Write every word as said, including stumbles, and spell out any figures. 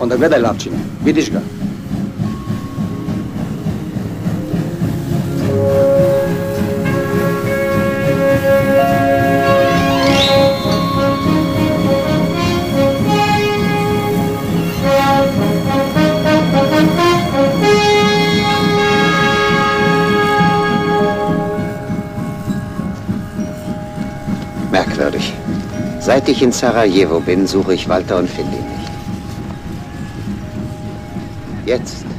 Onda gledaj, Lapčine, vidiš ga? Merkwürdig. Seit ich in Sarajevo bin, suche ich Walter und finde ihn nicht. Jetzt